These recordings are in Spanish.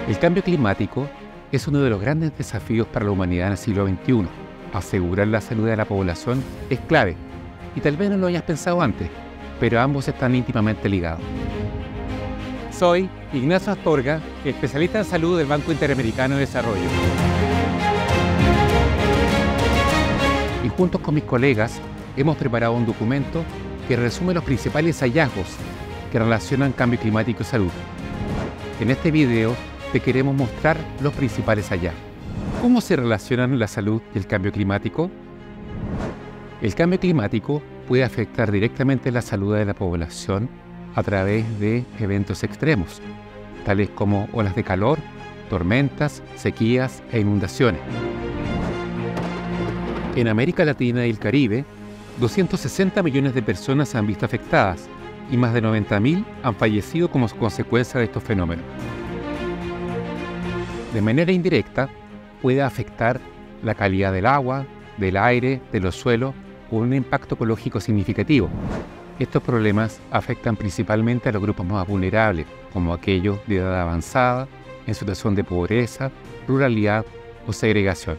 El cambio climático es uno de los grandes desafíos para la humanidad en el siglo XXI. Asegurar la salud de la población es clave, y tal vez no lo hayas pensado antes, pero ambos están íntimamente ligados. Soy Ignacio Astorga, especialista en salud del Banco Interamericano de Desarrollo. Y juntos con mis colegas hemos preparado un documento que resume los principales hallazgos que relacionan cambio climático y salud. En este video te queremos mostrar los principales hallazgos. ¿Cómo se relacionan la salud y el cambio climático? El cambio climático puede afectar directamente la salud de la población a través de eventos extremos, tales como olas de calor, tormentas, sequías e inundaciones. En América Latina y el Caribe, 260 millones de personas se han visto afectadas y más de 90.000 han fallecido como consecuencia de estos fenómenos. De manera indirecta, puede afectar la calidad del agua, del aire, de los suelos, con un impacto ecológico significativo. Estos problemas afectan principalmente a los grupos más vulnerables, como aquellos de edad avanzada, en situación de pobreza, ruralidad o segregación.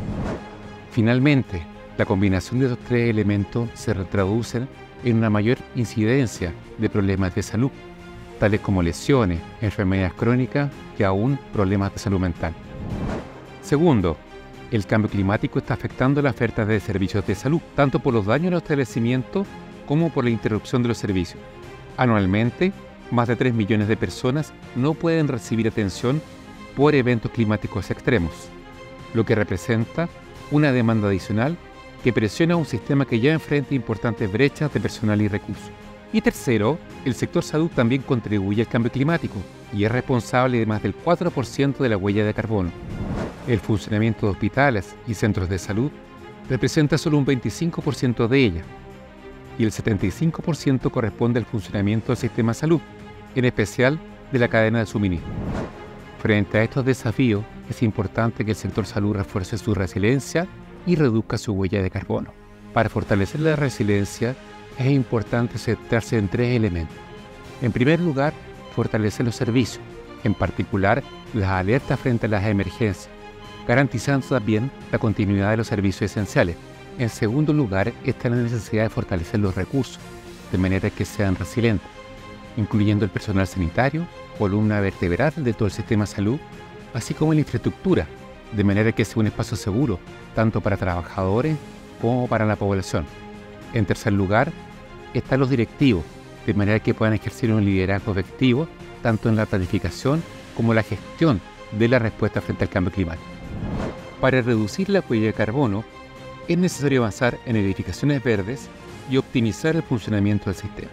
Finalmente, la combinación de estos tres elementos se traducen en una mayor incidencia de problemas de salud, tales como lesiones, enfermedades crónicas y aún problemas de salud mental. Segundo, el cambio climático está afectando la oferta de servicios de salud, tanto por los daños a los establecimientos como por la interrupción de los servicios. Anualmente, más de 3 millones de personas no pueden recibir atención por eventos climáticos extremos, lo que representa una demanda adicional que presiona un sistema que ya enfrenta importantes brechas de personal y recursos. Y tercero, el sector salud también contribuye al cambio climático y es responsable de más del 4% de la huella de carbono. El funcionamiento de hospitales y centros de salud representa solo un 25% de ella, y el 75% corresponde al funcionamiento del sistema de salud, en especial de la cadena de suministro. Frente a estos desafíos, es importante que el sector salud refuerce su resiliencia y reduzca su huella de carbono. Para fortalecer la resiliencia, es importante centrarse en tres elementos. En primer lugar, fortalecer los servicios, en particular las alertas frente a las emergencias, garantizando también la continuidad de los servicios esenciales. En segundo lugar, está la necesidad de fortalecer los recursos, de manera que sean resilientes, incluyendo el personal sanitario, columna vertebral de todo el sistema de salud, así como la infraestructura, de manera que sea un espacio seguro, tanto para trabajadores como para la población. En tercer lugar, están los directivos, de manera que puedan ejercer un liderazgo efectivo, tanto en la planificación como la gestión de la respuesta frente al cambio climático. Para reducir la huella de carbono, es necesario avanzar en edificaciones verdes y optimizar el funcionamiento del sistema.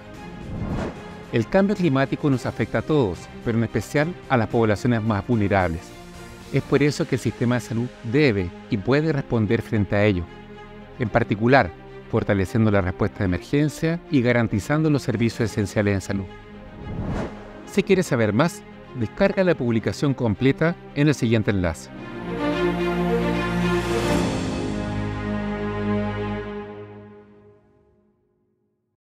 El cambio climático nos afecta a todos, pero en especial a las poblaciones más vulnerables. Es por eso que el sistema de salud debe y puede responder frente a ello, en particular fortaleciendo la respuesta de emergencia y garantizando los servicios esenciales en salud. Si quieres saber más, descarga la publicación completa en el siguiente enlace.